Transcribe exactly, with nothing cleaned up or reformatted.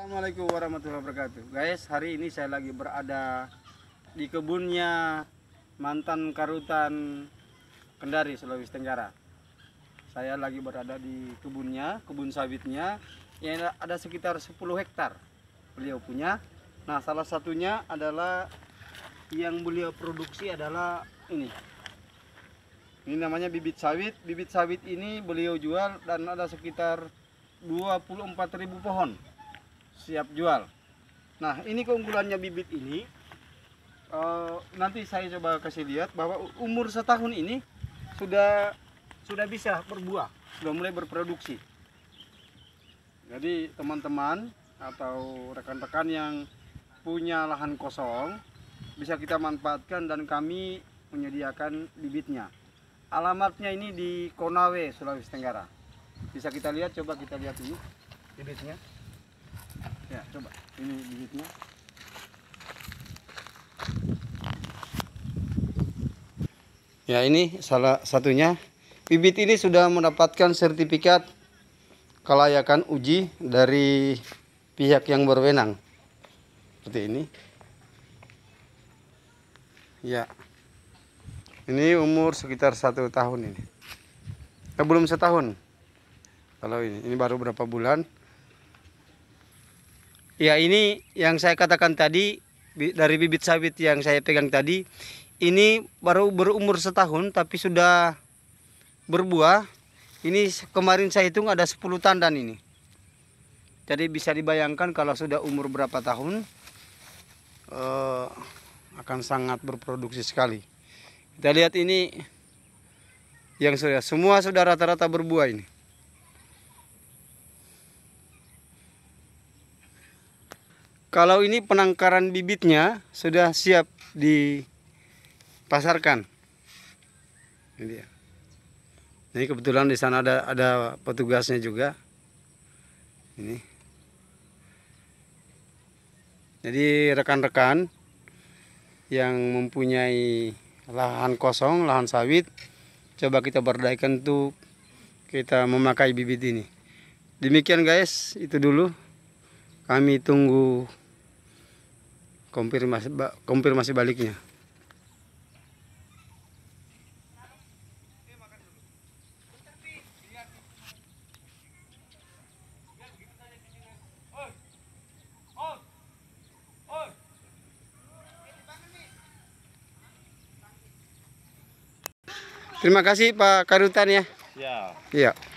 Assalamualaikum warahmatullahi wabarakatuh. Guys, hari ini saya lagi berada di kebunnya mantan Karutan Kendari, Sulawesi Tenggara. Saya lagi berada di kebunnya, kebun sawitnya yang ada sekitar sepuluh hektar beliau punya. Nah, salah satunya adalah yang beliau produksi adalah ini. Ini namanya bibit sawit. Bibit sawit ini beliau jual dan ada sekitar dua puluh empat ribu pohon siap jual. Nah, ini keunggulannya bibit ini. Uh, nanti saya coba kasih lihat bahwa umur setahun ini sudah sudah bisa berbuah, sudah mulai berproduksi. Jadi teman-teman atau rekan-rekan yang punya lahan kosong bisa kita manfaatkan dan kami menyediakan bibitnya. Alamatnya ini di Konawe, Sulawesi Tenggara. Bisa kita lihat, coba kita lihat ini bibitnya. Ya, coba ini bibitnya. Ya, ini salah satunya. Bibit ini sudah mendapatkan sertifikat kelayakan uji dari pihak yang berwenang. Seperti ini. Ya. Ini umur sekitar satu tahun ini. Eh, belum setahun. Kalau ini, ini baru berapa bulan. Ya, ini yang saya katakan tadi dari bibit sawit yang saya pegang tadi. Ini baru berumur setahun tapi sudah berbuah. Ini kemarin saya hitung ada sepuluh tandan ini. Jadi bisa dibayangkan kalau sudah umur berapa tahun eh, akan sangat berproduksi sekali. Kita lihat ini yang sudah semua sudah rata-rata berbuah ini. Kalau ini penangkaran bibitnya sudah siap dipasarkan. Ini dia. Ini kebetulan di sana ada ada petugasnya juga. Ini. Jadi rekan-rekan yang mempunyai lahan kosong, lahan sawit, coba kita berdayakan untuk kita memakai bibit ini. Demikian guys, itu dulu. Kami tunggu konfirmasi konfirmasi baliknya. Terima kasih Pak Karutan ya. Ya. Iya.